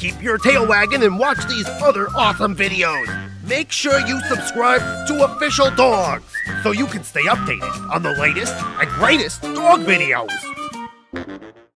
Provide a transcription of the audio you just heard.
keep your tail wagging and watch these other awesome videos. Make sure you subscribe to Official Dogs so you can stay updated on the latest and greatest dog videos.